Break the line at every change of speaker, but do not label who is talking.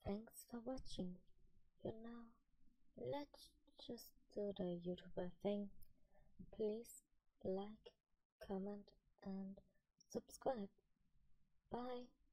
Thanks for watching. You know, let's just do the YouTuber thing. Please like, comment, and subscribe. Bye.